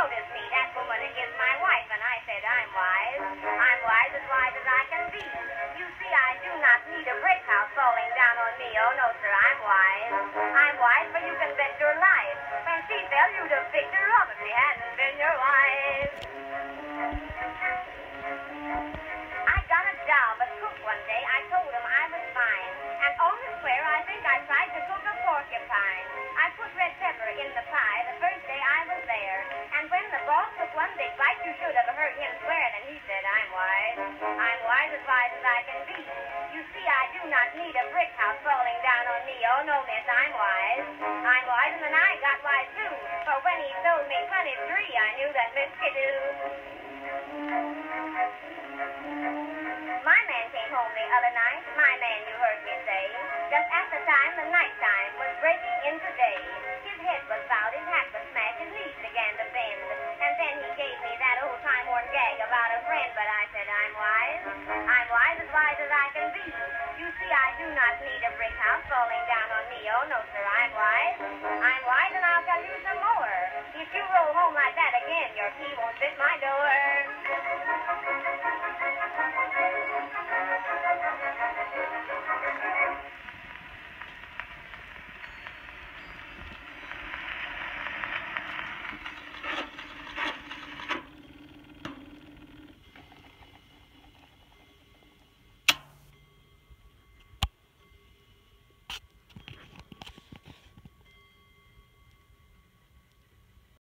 noticed me, that woman is my wife, and I said, I'm wise. I'm wise as I can be. You see, I do not need a brick house falling down on me. Oh, no, sir, I'm wise. I'm wise, but you can bet your life. When she fell, you'd have picked her up if she hadn't been your wife. I got a job as cook one day. I told him I was fine. And on the square, I think I tried to cook a porcupine. I put red pepper in the pie the first day I was there. And when the boss took one big bite, you should have heard him swearing. And he said, I'm wise. I'm wise as I can be. You see, I do not need a brick house falling down on me. Oh, no, miss, I'm wise. I'm wise, and then I got wise, too. For when he told me 23, I knew that Miss Skidoo. My man came home the other night. My man, you heard me say. Just at the time the nighttime was breaking into day. His head was bowed, his hat was smashed, his knees began to bend. And then he gave me that old time-worn gag about a friend. But I said, I'm wise. I'm wise as I can be. You see, I do not need a brick house falling down on me. Oh, no, sir, I'm wise. I'm wise, and I'll tell you some more. If you roll home like that again, your key won't fit my door.